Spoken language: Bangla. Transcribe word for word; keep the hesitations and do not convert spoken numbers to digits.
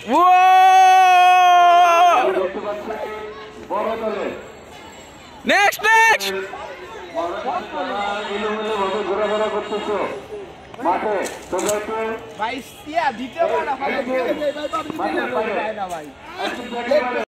নেক্সট নেক্সট ঘোরাফেরা করতেছো মাঠে তোমরা একটু ভাই দ্বিতীয়